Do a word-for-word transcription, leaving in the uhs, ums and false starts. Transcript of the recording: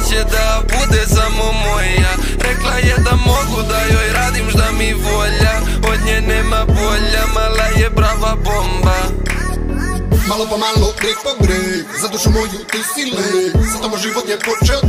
će da bude samo moja. Rekla je da mogu da joj radim šta mi volja. Od nje nema bolja, mala je prava bomba. Malo po malo, breg po breg, za dušu moju ti si lek. Sa tobom život je počeo